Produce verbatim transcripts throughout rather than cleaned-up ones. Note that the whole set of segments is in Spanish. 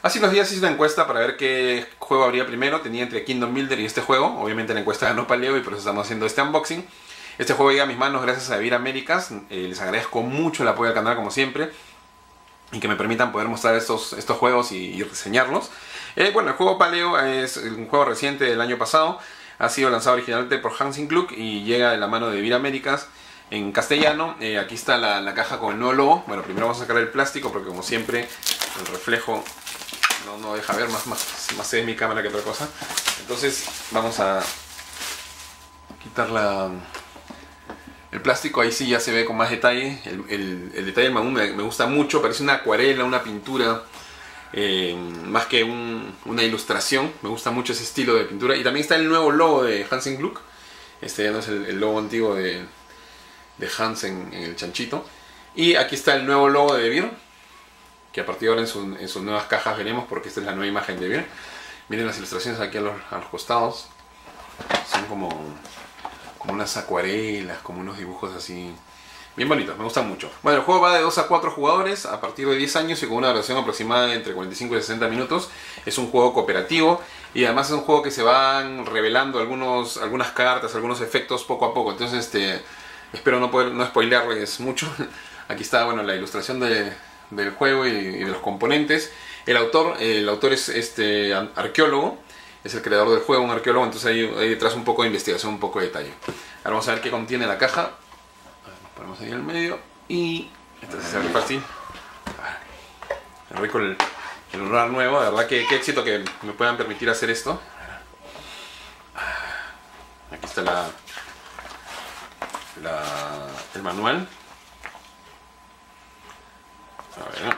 Hace unos días hice una encuesta para ver qué juego habría primero. Tenía entre Kingdom Builder y este juego. Obviamente la encuesta ganó Paleo y por eso estamos haciendo este unboxing. Este juego llega a mis manos gracias a Vir Américas. Eh, les agradezco mucho el apoyo al canal como siempre. Y que me permitan poder mostrar estos, estos juegos y, y reseñarlos. Eh, bueno, el juego Paleo es un juego reciente del año pasado. Ha sido lanzado originalmente por Hansing Gluck y llega de la mano de Vir Américas en castellano. Eh, aquí está la, la caja con el nuevo logo. Bueno, primero vamos a sacar el plástico porque como siempre el reflejo no, no deja ver, más, más, más es mi cámara que otra cosa. Entonces vamos a quitar la, el plástico, ahí sí ya se ve con más detalle. El, el, el detalle del Mammut me, me gusta mucho, parece una acuarela, una pintura. Eh, más que un, una ilustración. Me gusta mucho ese estilo de pintura. Y también está el nuevo logo de Hansing Gluck. Este ya no es el, el logo antiguo de, de Hans en, en el chanchito. Y aquí está el nuevo logo de Vir, que a partir de ahora en, su, en sus nuevas cajas veremos, porque esta es la nueva imagen de Vir. Miren las ilustraciones aquí a los, a los costados. Son como, como unas acuarelas, como unos dibujos así bien bonitos, me gustan mucho. Bueno, el juego va de dos a cuatro jugadores a partir de diez años y con una duración aproximada de entre cuarenta y cinco y sesenta minutos. Es un juego cooperativo y además es un juego que se van revelando algunos, algunas cartas, algunos efectos poco a poco. Entonces este, espero no, poder, no spoilearles mucho. Aquí está, bueno, la ilustración de, del juego y, y de los componentes. El autor, el autor es este arqueólogo, es el creador del juego, un arqueólogo. Entonces ahí, ahí detrás un poco de investigación, un poco de detalle. Ahora vamos a ver qué contiene la caja. Ponemos ahí en el medio y esto se abre fácil. Rico el, el lunar nuevo, de verdad que qué éxito que me puedan permitir hacer esto. Aquí está la, la el manual. A ver.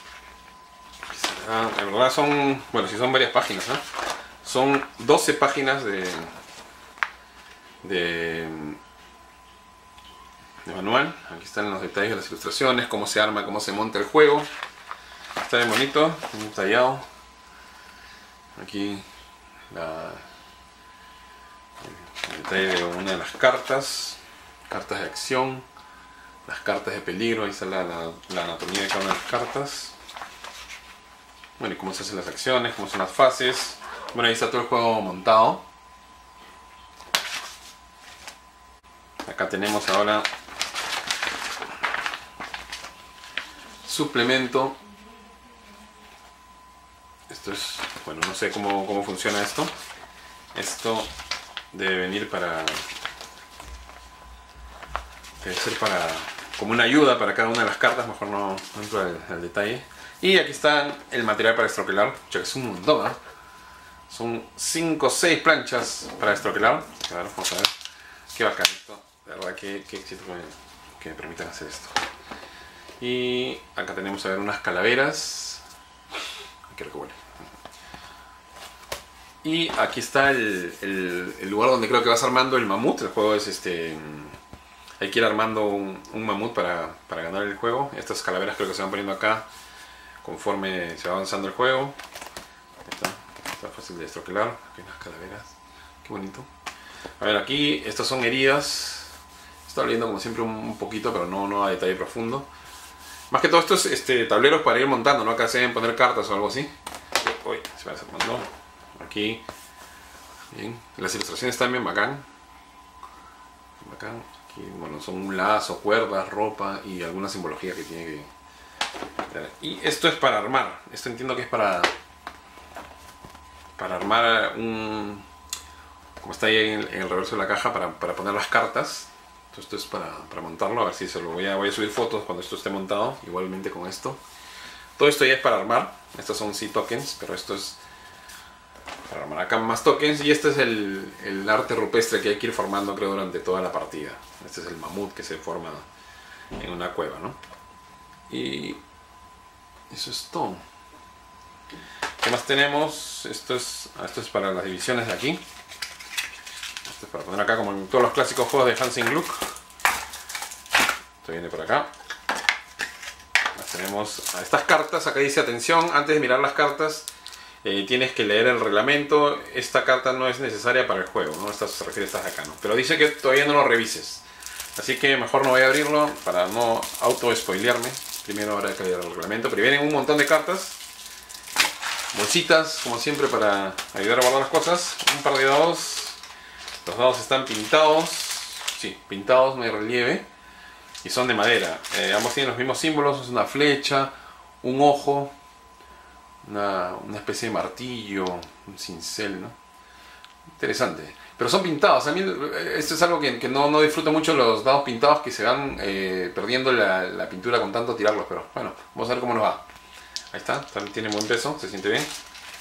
Ah, en verdad son, bueno, si son varias páginas, ¿no? Son doce páginas de de de manual. Aquí están los detalles de las ilustraciones, cómo se arma, cómo se monta el juego. Está bien bonito, bien detallado. Aquí la, el detalle de una de las cartas, cartas de acción, las cartas de peligro. Ahí está la, la, la anatomía de cada una de las cartas. Bueno, y cómo se hacen las acciones, cómo son las fases. Bueno, ahí está todo el juego montado. Acá tenemos ahora suplemento. Esto es, bueno, no sé cómo, cómo funciona esto. Esto debe venir para, debe ser para, como una ayuda para cada una de las cartas. Mejor no, no entro al, al detalle. Y aquí está el material para estroquelar, que es un montón, ¿eh? Son cinco o seis planchas para estroquelar. A ver, vamos a ver. Qué bacán esto. De verdad que, que éxito que me, que me permitan hacer esto. Y acá tenemos a ver unas calaveras. Qué rico huele. Y aquí está el, el, el lugar donde creo que vas armando el mamut. El juego es este... hay que ir armando un, un mamut para, para ganar el juego. Estas calaveras creo que se van poniendo acá conforme se va avanzando el juego. Está, está fácil de estroquelar. Aquí unas calaveras. Qué bonito. A ver, aquí estas son heridas. Está oliendo como siempre un, un poquito, pero no, no a detalle profundo. Más que todo estos este, tableros para ir montando, ¿no? Acá se deben poner cartas o algo así. Uy, se me mandó. Aquí. Bien. Las ilustraciones están bien bacán. Bacán. Aquí, bueno, son un lazo, cuerdas, ropa y alguna simbología que tiene que... Y esto es para armar. Esto entiendo que es para... Para armar un... Como está ahí en el, en el reverso de la caja, para, para poner las cartas. Entonces esto es para, para montarlo, a ver si se lo voy a, voy a subir fotos cuando esto esté montado, igualmente con esto. Todo esto ya es para armar, estos son sí tokens, pero esto es para armar acá más tokens. Y este es el, el arte rupestre que hay que ir formando, creo, durante toda la partida. Este es el mamut que se forma en una cueva, ¿no? Y eso es todo. ¿Qué más tenemos? Esto es, esto es para las divisiones de aquí. Esto es para poner acá como en todos los clásicos juegos de Hansing Gluck. Esto viene por acá. Tenemos a estas cartas. Acá dice atención, antes de mirar las cartas eh, tienes que leer el reglamento. Esta carta no es necesaria para el juego, ¿no? Esta se refiere a estas de acá, ¿no? Pero dice que todavía no lo revises. Así que mejor no voy a abrirlo para no auto spoilearme. Primero habrá que leer el reglamento. Pero vienen un montón de cartas. bolsitas, como siempre, para ayudar a guardar las cosas. Un par de dados. Los dados están pintados. Sí, pintados, no hay relieve. Y son de madera. Eh, ambos tienen los mismos símbolos. Es una flecha, un ojo, una, una especie de martillo, un cincel, ¿no? Interesante. Pero son pintados. A mí esto es algo que, que no, no disfruto mucho, los dados pintados, que se van eh, perdiendo la, la pintura con tanto tirarlos. Pero bueno, vamos a ver cómo nos va. Ahí está, también tiene buen peso, se siente bien.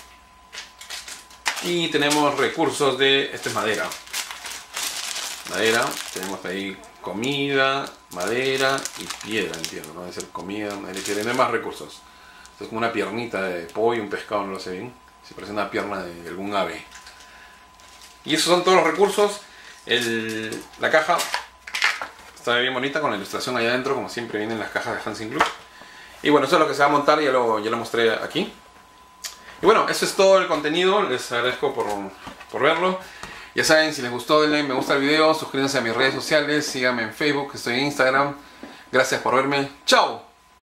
Y tenemos recursos de... Esto es madera. Madera, tenemos ahí comida, madera y piedra, entiendo, ¿no? Debe ser comida, madera y piedra. Y no hay más recursos. Esto es como una piernita de pollo, un pescado, no lo sé bien. Se parece a una pierna de algún ave. Y esos son todos los recursos. El, la caja está bien bonita con la ilustración allá adentro, como siempre vienen las cajas de Hansing Club. Y bueno, eso es lo que se va a montar, ya lo, ya lo mostré aquí. Y bueno, eso es todo el contenido. Les agradezco por, por verlo. Ya saben, si les gustó, denle me gusta al video, suscríbanse a mis redes sociales, síganme en Facebook, estoy en Instagram. Gracias por verme. ¡Chao!